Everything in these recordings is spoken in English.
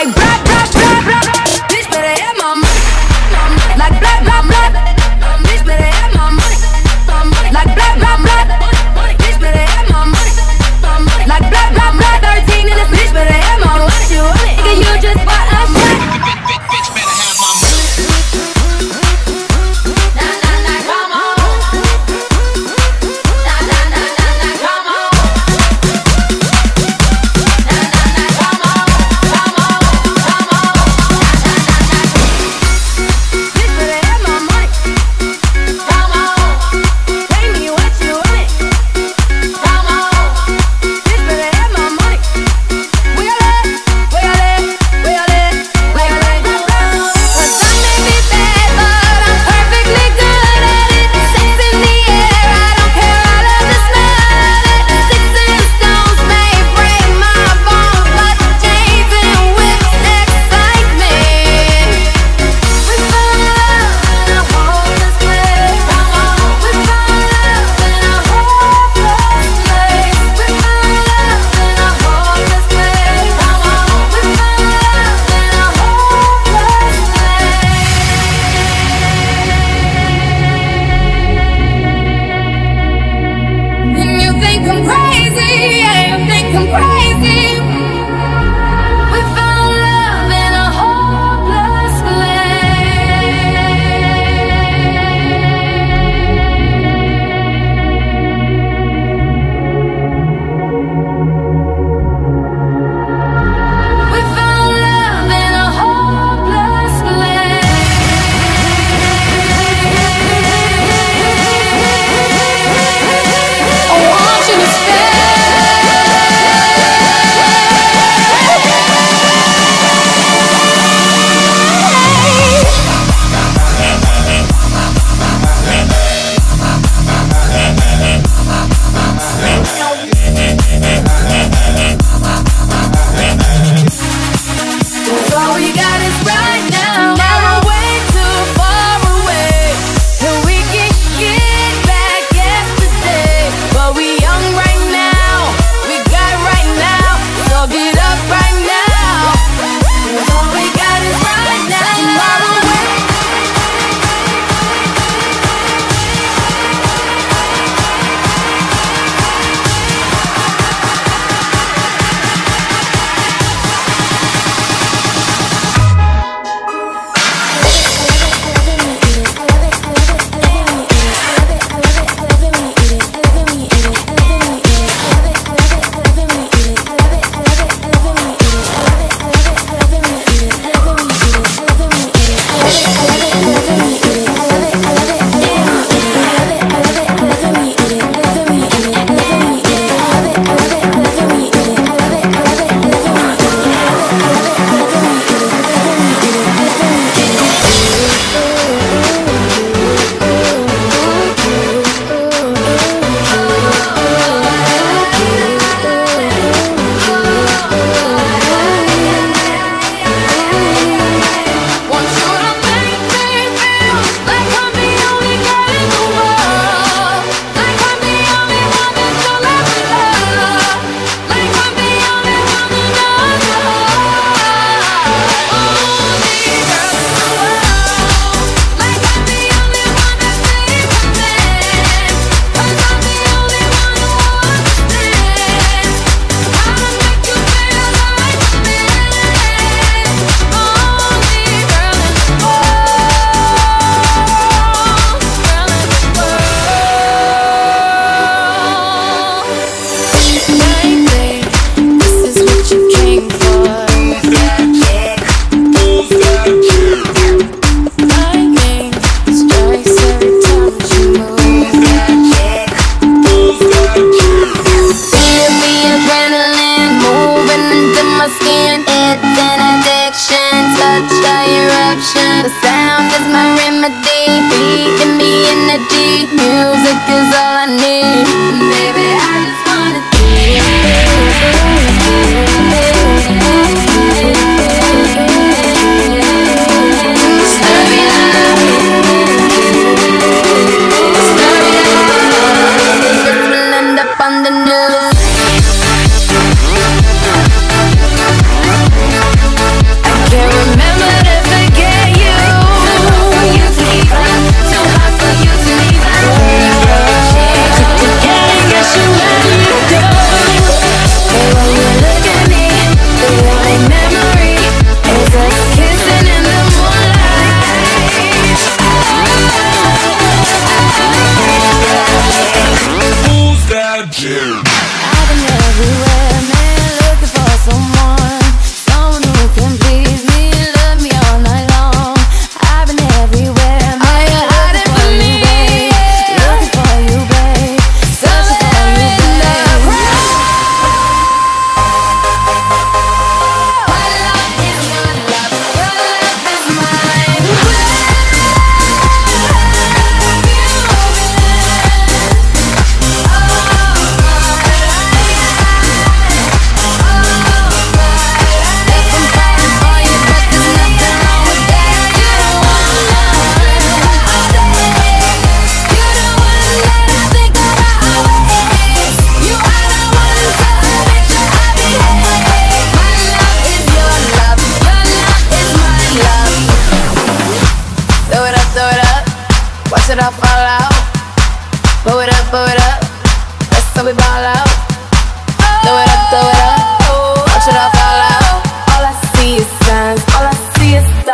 like blah blah blah blah. Bitch better have my money, like blah blah blah. Bitch better have my money, like blah blah blah. Bitch better have my money, like blah blah blah. 13 in this bitch better have my money. What you want it? Nigga, you just bought a shot. Bitch better have my money. Come on.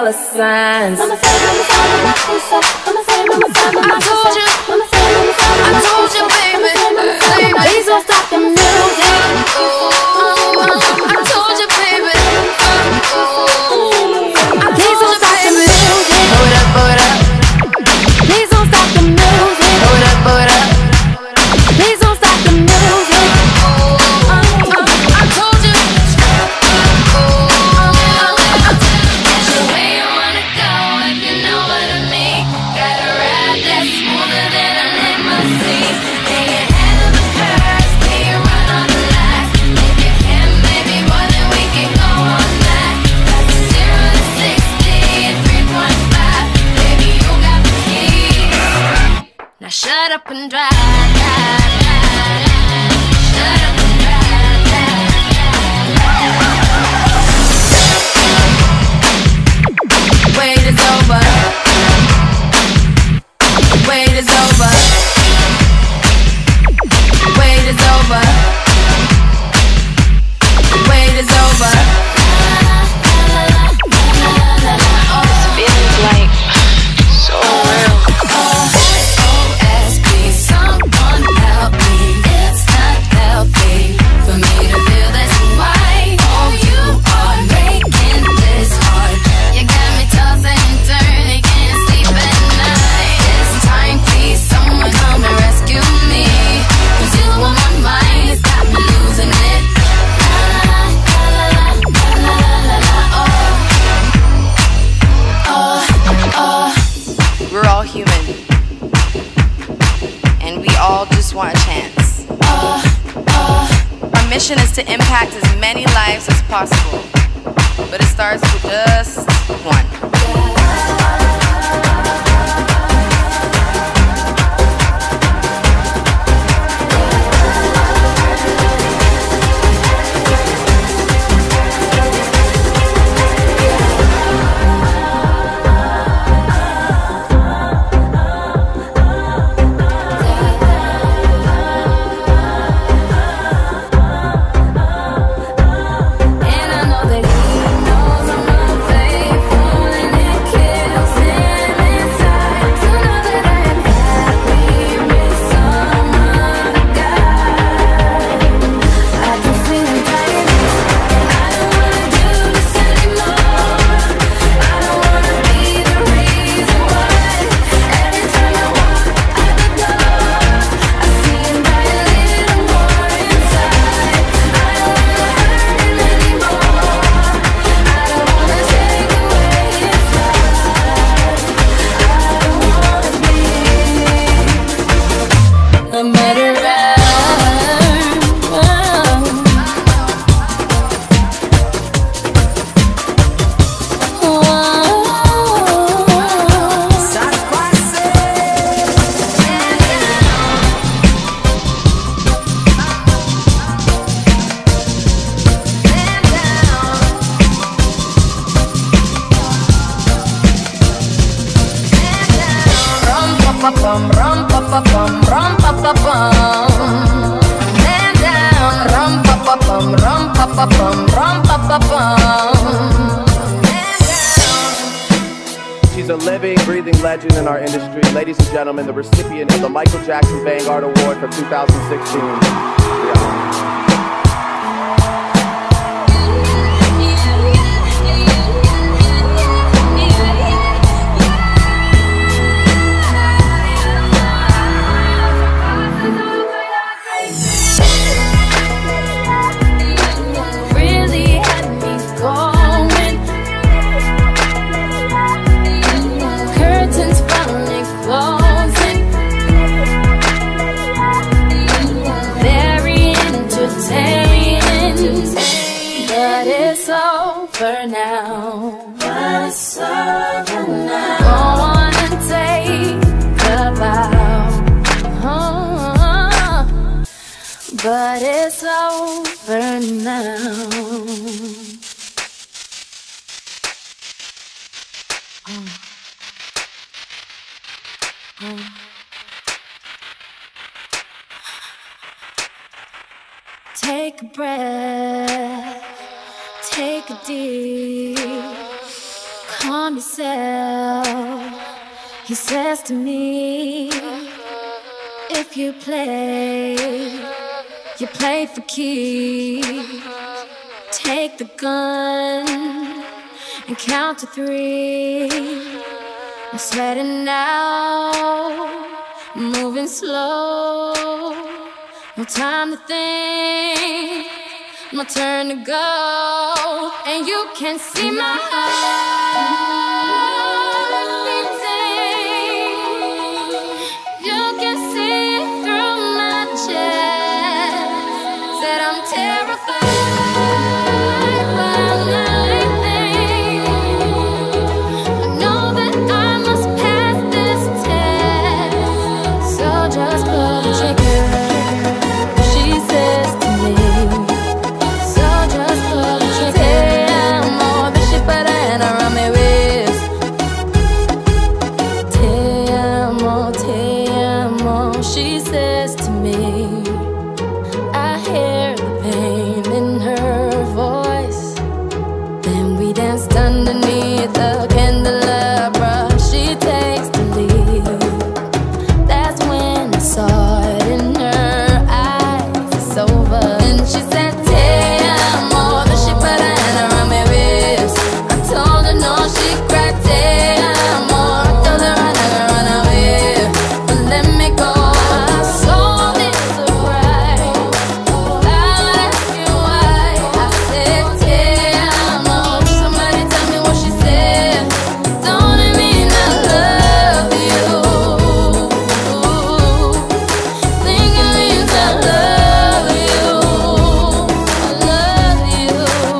dollar signs. I told you, baby, please don't stop the music. I told you, baby, please don't stop the music. Hold up, hold up. Please don't stop the music. Hold up, hold up. Please don't stop the music. I told you. That's the way you wanna go, if you know what I mean. Gotta ride that smoother than a limousine. Stay ahead of the curve, stay run on the lights. If you can, maybe more than we can go all night. That's 0 to 60 and 3.5. Baby, you got the key. Now shut up and drive. Shut up and drive. Wait is over. Wait is over. Wait is over. Wait is over. Feels like so real. SOS, please someone help me. It's not healthy for me to feel this way. Oh, you are making this hard. You got me tossing and turning, can't sleep at night. This time, please someone come and rescue me. 'Cause you on my mind, it's got me losing it. We're all human, and we all just want a chance. Our mission is to impact as many lives as possible, but it starts with just one. And I know that he knows I'm unfaithful, and it kills him inside to know that I am happy with some other guy. I can feel him tired. I don't wanna do this anymore. I don't wanna be the reason why. Every time I walk out the door, I see him die a little more inside. I don't wanna hurt him anymore. I don't wanna take away his life. I don't wanna be a murderer. Rum pa pa bum, rum pa pa bum, rum pa pa bum. Man down, rum pa pa bum, rum pa pa bum, rum pa pa bum. Man down. She's a living, breathing legend in our industry. Ladies and gentlemen, the recipient of the Michael Jackson Vanguard Award for 2016. Really had me going. Curtains finally closing. Very entertaining, but it's over now. But it's over now. Go on and take a bow. But it's over now. Take a breath, take a deep, calm yourself. He says to me, if you play for keeps. Take the gun and count to 3. I'm sweating now, moving slow. No time to think, my turn to go. And you can see my heart beating. You can see it through my chest. Said I'm terrified by nothing. I know that I must pass this test. So just pull the trigger. She says to me. So just pull the trigger. Te amo, the shit around my waist. Te amo, she says to me. I hear the pain in her voice. Then we danced underneath the candelabra. She takes the lead. That's when I saw it in her eyes. It's over. And she said, te amo, the shit around my waist. I told her no, she cried, te amo. I told her I'm not gonna run away, but let me go. My soul is so bright. I'll ask you why. I said, te amo. Somebody tell me what she said. Don't it mean I love you? Think it means I love you. I love you.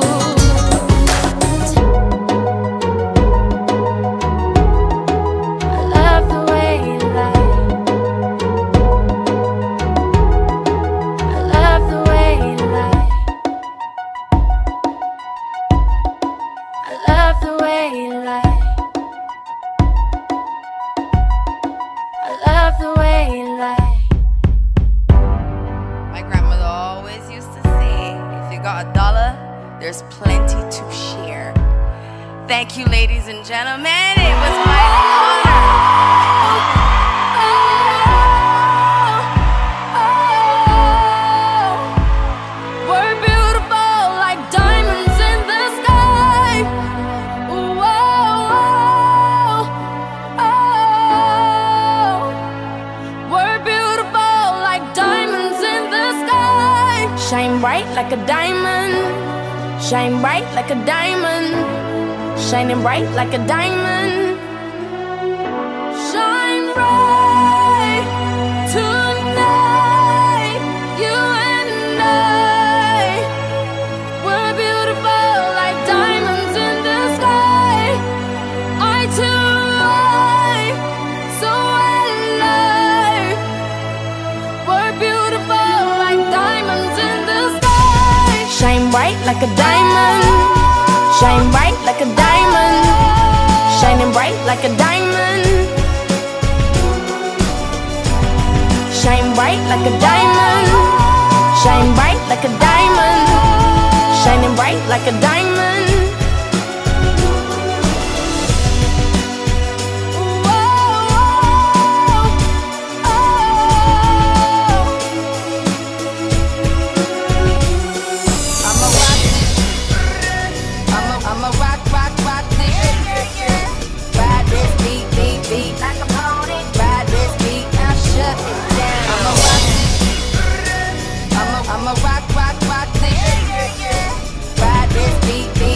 I love the way you lie. I love the way you lie. I love the way you lie. I love the way you lie. My grandmother always used to say, if you got $1, there's plenty to share. Thank you, ladies and gentlemen. It was my honor. We're beautiful like diamonds in the sky. We're beautiful like diamonds in the sky. Shine bright like a diamond. Shine bright like a diamond. Shining bright like a diamond. Shine bright tonight. You and I. We're beautiful like diamonds in the sky. Eye to eye, so alive. We're beautiful like diamonds in the sky. Shine bright like a diamond. Shine bright like a diamond. Shining bright like a diamond. Shine bright like a diamond. Shine bright like a diamond. Shining bright like a diamond. I'ma rock this. I'ma rock this. Ride this beat like a pony. Ride this beat, now shut it down. I'ma rock this. I'ma rock this. Ride this beat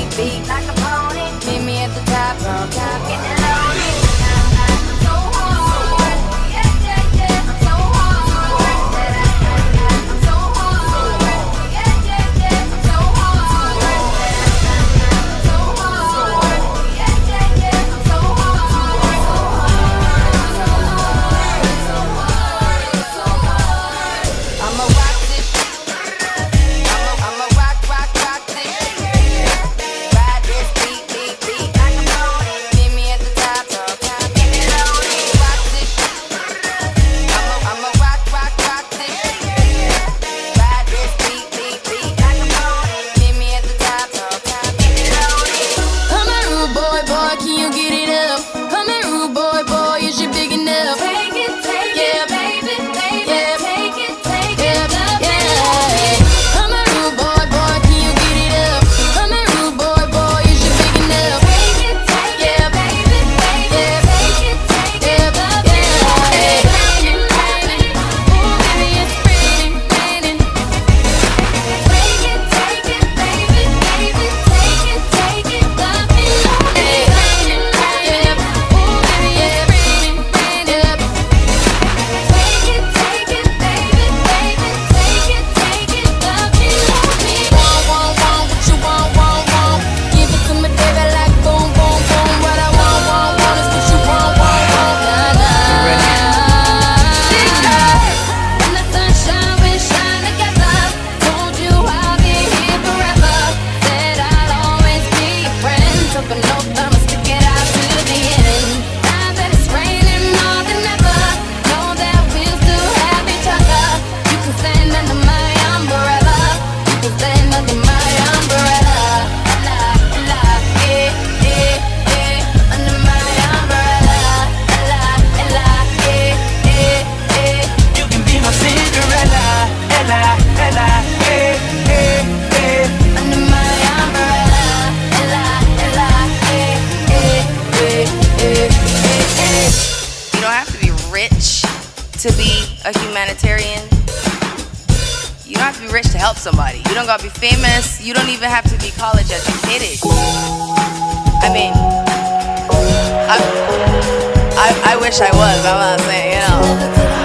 a humanitarian. You don't have to be rich to help somebody. You don't gotta be famous. You don't even have to be college educated. I mean, I wish I was. I'm not saying, you know.